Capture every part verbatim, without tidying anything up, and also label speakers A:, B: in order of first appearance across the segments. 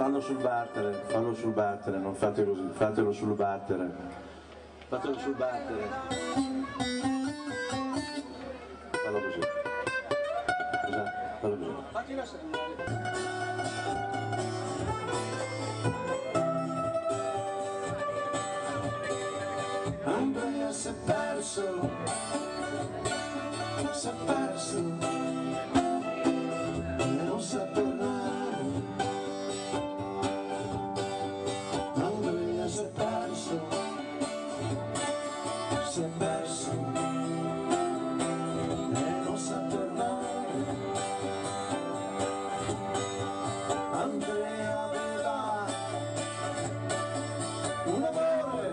A: fallo sul battere, fallo sul battere, non fate così, fatelo sul battere, fatelo sul battere, fallo così, esatto, fallo così. Fatti la
B: Andrea si è perso, si è perso e non sa tornare. Andrea si è perso, si è perso e non sa tornare. Andrea aveva un amore,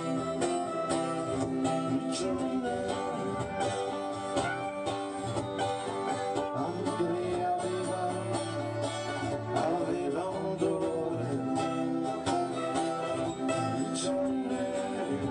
B: Andrea aveva, aveva un dolore, riccioli neri.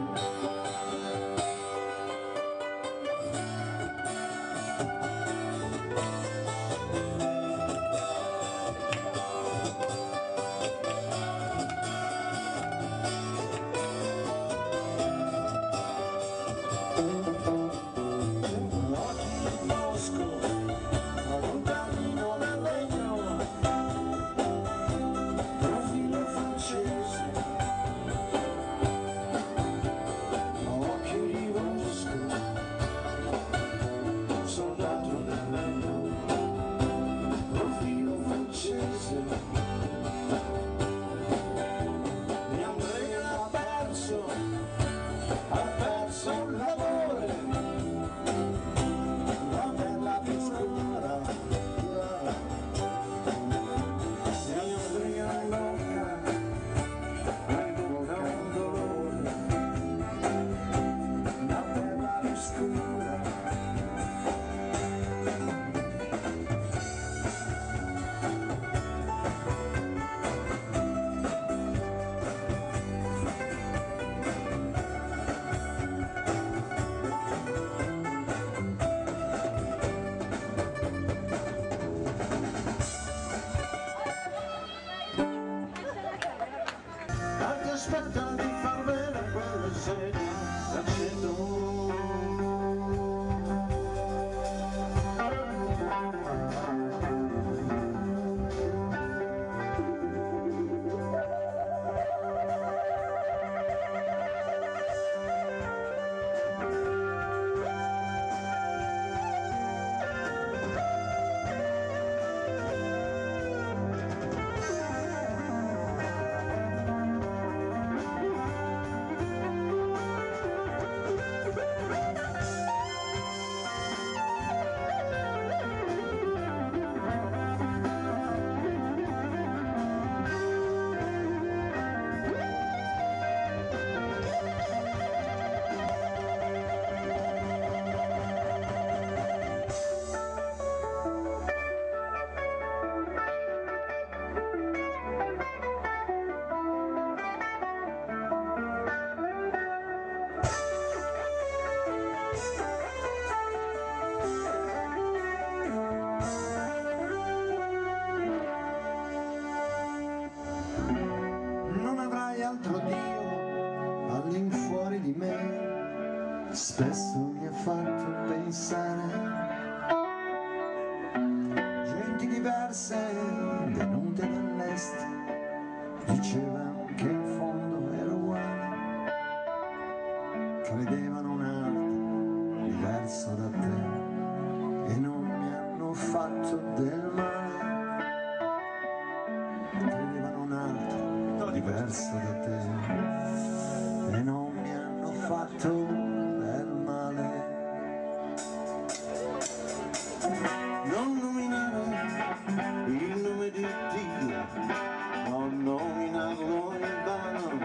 B: Aspetta di far bene quelle sedi, accendo. Altro Dio all'infuori di me, spesso mi ha fatto pensare, genti diverse venute dall'est dicevano che in fondo ero uguale, credevano un altro diverso da te e non mi hanno fatto del male, credevano un altro diverso da te e non mi hanno fatto del male. Non nominare il nome di Dio, non nominarlo in vano,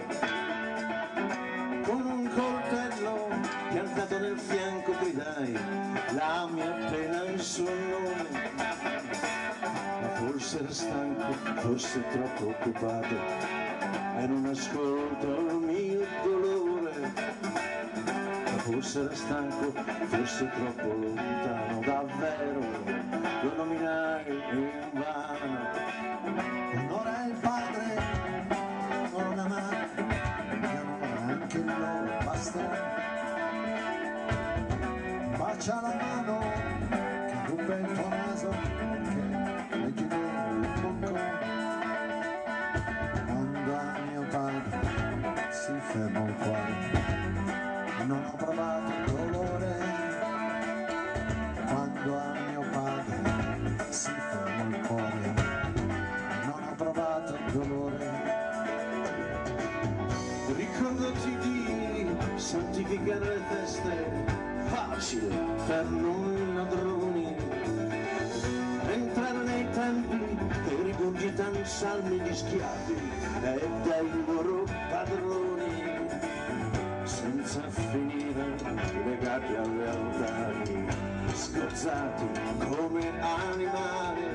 B: con un coltello piantato nel fianco gridai la mia pena e il suo nome, ma forse era stanco, forse troppo occupato e non ascolto il mio dolore, ma forse era stanco, forse troppo lontano, davvero lo nominai in vano. E ora il padre
C: c'ha la mano che ruba il tuo naso, che le chiede il tocco. Quando a mio padre si ferma il cuore, non ho provato dolore. Quando a mio padre si ferma il cuore, non ho provato dolore.
B: Ricordati di santificare le feste, facile per noi ladroni, entrare nei templi e rigurgitare salmi di schiavi e dei loro padroni, senza finire legati agli altari, sgozzati come animali,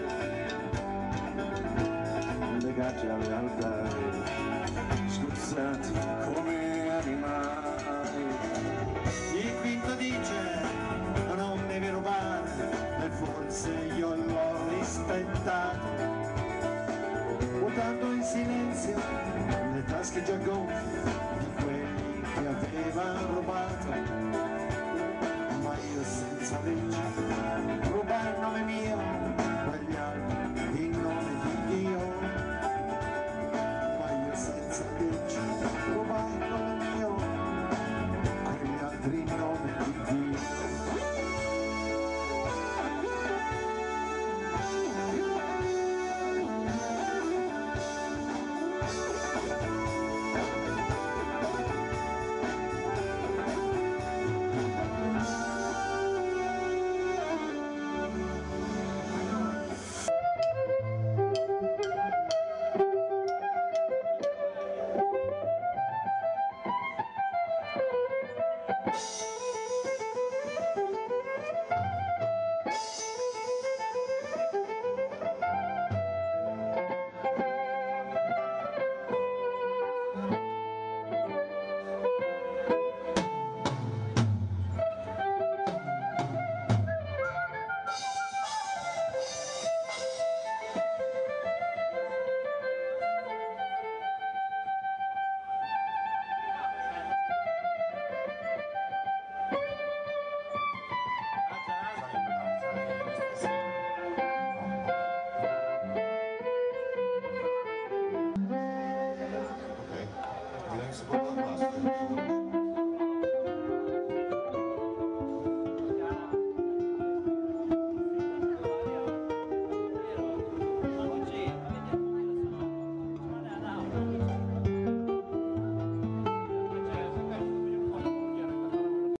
B: legati agli altari, sgozzati come animali.
C: Il quinto dice non devi rubare, e forse io l'ho rispettato, vuotando in silenzio le tasche già gonfie di quelli che aveva rubato. Ma io senza legge ruba il nome mio, quegli altri il nome di Dio. Ma io senza legge ruba il nome mio, quegli altri il nome di Dio.